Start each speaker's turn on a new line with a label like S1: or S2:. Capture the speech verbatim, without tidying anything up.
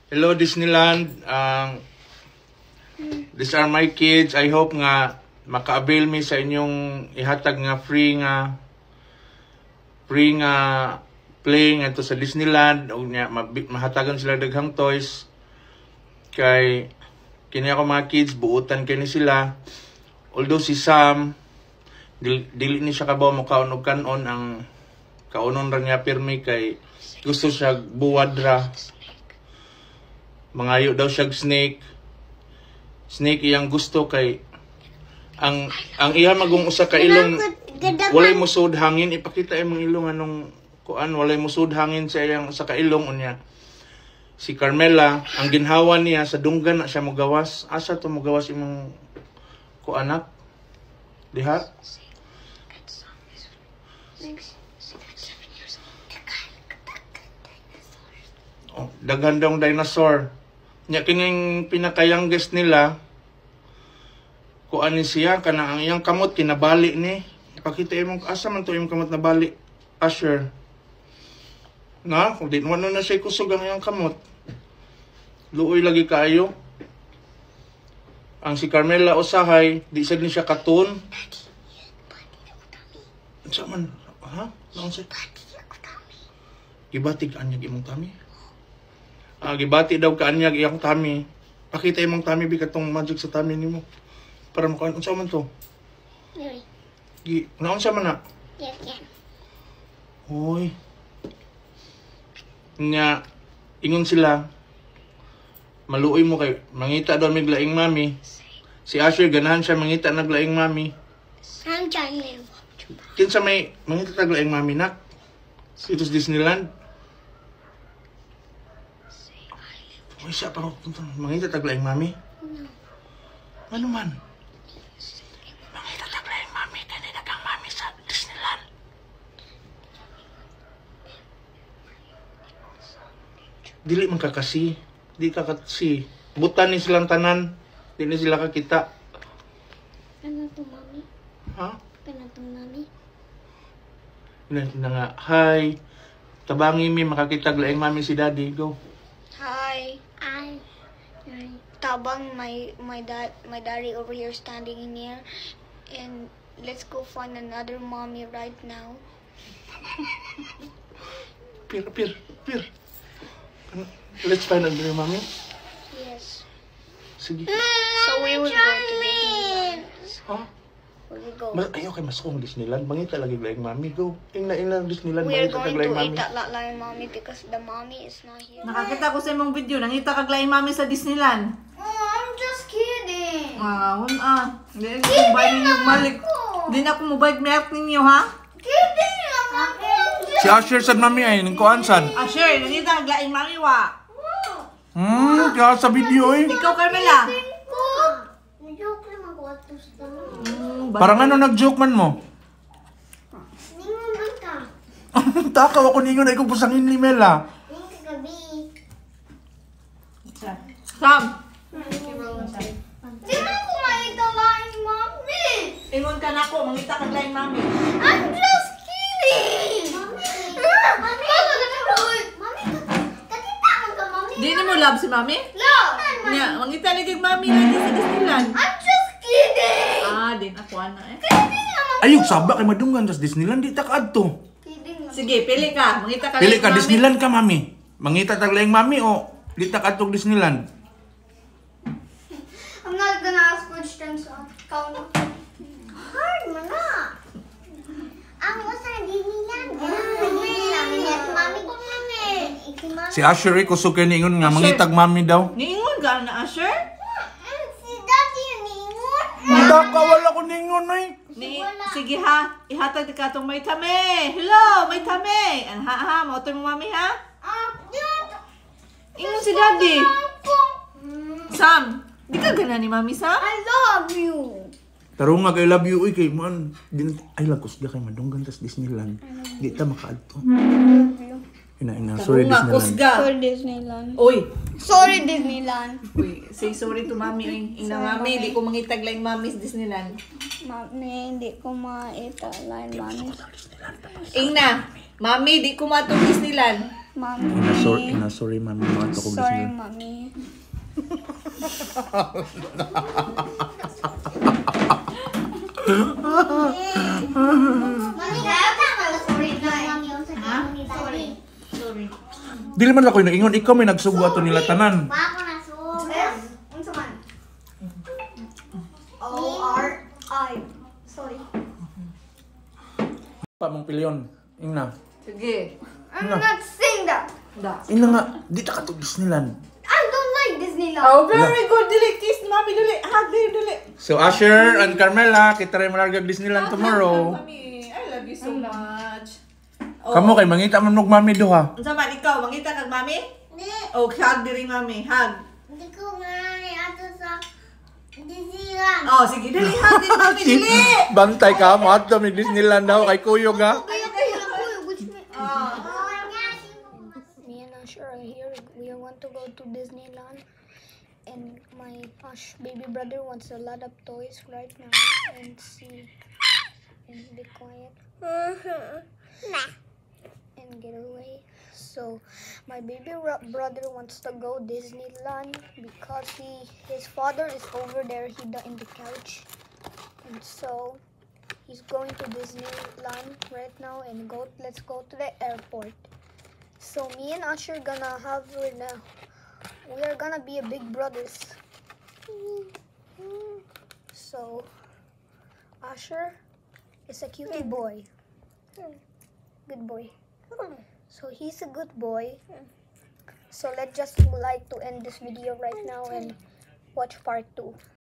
S1: Hello Disneyland. Um, these are my kids. I hope nga maka-avail mi sa inyong ihatag nga free nga free nga play nga to sa Disneyland o nya mahatagan sila daghang toys kay kini ako mga kids buutan kini sila. Although si Sam dili, dili ni siya kabaw mo kaon og kanon, ang kaunon ra niya pirmi kay gusto siya buwad ra. Mangayo daw siya snake. Snake iyang gusto kay ang ang iya magong usa ka ilong walay musud hangin. Ipakita imong ilong anong kuan walay musud hangin sa iyang usa ka ilong unya. Si Carmela ang ginhawa niya sa dunggan na siya mogawas. Asa to mogawas imong kuanak? Diha? Oh, daghan daw dinosaur. Nya kining pinaka-youngest nila kuan ni siya kana ang iyang kamot kinabali ni. Ipakita imong asa man to imong kamot na bali. Asher. Na, kung di naman na siya kusog ang iyang kamot. Luoy lagi kayo. Ang si Carmela usahay, di sad ni siya katun. Sa man, ha? Naon siya? Gibatig anyag imong tami. Ah, gibati daw kaanyag iyang tami. Pakita imong tami bi katong magic sa tami nimo. Para makaon unsa man to? Gi, naon sa man na?
S2: Yan.
S1: Hoy. Nya ingon sila. Maluoy mo kay mangita daw mig laing mami. Si Asher ganahan siya mangita naglaing mami.
S2: I'm trying.
S1: Kinsa may mangita naglaing mami nak? Ito sa Disneyland. Uy, siya pa mangita taglaing mami?
S2: No.
S1: Ano man? Mangita taglaing mami, kanina kang mami sa Disneyland. Dili man kakasi. Di kakasi. Butan ni silang tanan. Di ni sila kakita.
S2: Ano to, mami?
S1: Ha?
S2: Ano to, mami?
S1: Na, na nga, hi. Tabangi mi, makakita laing mami si daddy. Go.
S3: Hi.
S2: I.
S3: Tabang, my my dad my daddy over here standing in here, and let's go find another mommy right now.
S1: Pir, pir, pir. Let's find another mommy.
S3: Yes.
S1: Sige.
S3: So we will go to Disneyland.
S1: Ha?
S3: We will go.
S1: Ma ayaw kay mas kong Disneyland. Mangita lagi laing mami. Go. Ingna ina Disneyland.
S3: We are
S1: Mangita
S3: going
S1: kag
S3: to
S1: laing
S3: eat
S1: mami.
S3: that lot line mommy because the mommy is not here.
S4: Nakakita ko sa imong video, nangita kag laing mami sa Disneyland.
S2: Oh, I'm just kidding.
S4: Ah, hun ah. Di ko bayad ninyo malik. Di na ako mobile milk ninyo ha.
S2: Kidding lang ako.
S1: Si Asher sad mami ay ning kuan sad.
S4: Ah, sure, nangita kag laing mami wa.
S1: Hmm, kaya sa video eh.
S4: Ikaw, Carmela.
S2: Ko. Joke lang ako at gusto mo.
S4: Mm,
S1: Parang ano nag-joke man mo?
S2: Ningon man ka.
S1: Takaw ako ninyo na ikaw pusangin ni Mela.
S2: Ningon ka gabi.
S4: Sam.
S2: Di man ko maitalain, mami.
S4: Ingon ka na ko, mangita kag laing mami.
S2: I'm just kidding. Mami. Mami. Mami. Kakita man ka, mami.
S4: Di ni mo love si mami?
S2: Love.
S4: Nya, mangita lagi kag mami lagi sa Disneyland.
S2: I'm just kidding.
S4: Ah, din ako ana eh.
S2: Kidding lang.
S1: Ayun, saba kay madungan sa Disneyland. Di ta kaadto.
S2: Kidding lang.
S4: Sige, pili ka. Mangita ka
S1: Pili
S4: laing
S1: ka,
S4: mami.
S1: Disneyland ka, mami. Mangita tag laing mami o di ta kaadto Disneyland.
S2: I'm not gonna ask questions on count. Hard mo na. Ang usa Disneyland. Disneyland. Yes, mami ko mami. Iki mami.
S1: Si Asher eh, kusog kay ningon nga mangitag mami daw.
S4: Niingon ka na, Asher?
S2: Si Daddy yung ningon.
S1: Hindi ka, wala ko ningon eh.
S4: Ni, sige ha, ihatag ka itong may tame. Hello, may tame. Ang ha ha, mo ito mo mami ha?
S2: Ah, yun.
S4: Ingon si daddy.
S2: Ako.
S4: Sam, di ka gana ni mami Sam?
S2: I love you.
S1: Taro nga kay love you eh, kay man. Din ay lagos ga kay madunggan tas Disneyland. Di ta makaadto. Ina ina, sorry
S4: Nga,
S1: Disneyland.
S4: kusga.
S3: For Disneyland.
S4: Oy,
S3: Sorry Disneyland.
S4: uy, say sorry to mami. Oy. Ina mami, di ko mangitag lang mami sa Disneyland.
S3: Mami, hindi ko maitalain mami.
S4: Ingna, mami, di ko matong Disneyland.
S3: Mommy.
S1: Ina, sorry, ina, sorry, mami. Mga to ko
S3: Sorry,
S1: Disneyland.
S3: mommy.
S2: Mami, kaya ka pala sorry na mami yung sa kamo ni daddy.
S4: Sorry.
S1: Dili man ako ingon, ikaw may nagsugo ato nila tanan.
S2: Ba ako na sorry.
S3: Unsa man? O R I. Sorry.
S1: Pa mong pilyon. Ina.
S4: Sige.
S3: I'm not saying that.
S4: Da.
S1: Ina nga, di ta ka to Disneyland.
S3: I don't like Disneyland.
S4: Oh, very good. Dili, kiss, mami, dili. Hug, dili, dili.
S1: So Asher and Carmela, kita rin malargag Disneyland tomorrow.
S4: Mami, I love you so much. Oh.
S1: Kamu kay mangita man og mami duha.
S4: Unsa man ikaw, mangita kag mami?
S2: Hindi.
S4: Oh, hug diri mami, hug.
S2: Hindi ko nga ni ato sa Disneyland.
S4: Oh, sige, dili, hug din mami, dili.
S1: Bantay ka mo ato mi Disneyland daw kay Kuyog ha.
S3: Kuya, kuya, kuya, which me?
S4: Oh.
S2: Oh, nga, sino mo?
S3: Me and Asher are here. We want to go to Disneyland. And my Ash baby brother wants a lot of toys right now. And see. And be quiet. And get away. So, my baby ro- brother wants to go Disneyland because he his father is over there. He the, in the couch. And so, he's going to Disneyland right now. And go. Let's go to the airport. So me and Asher gonna have we're gonna, we are gonna be a big brothers. So Asher is a cutie boy. Good boy. So he's a good boy. So let's just like to end this video right now and watch part two.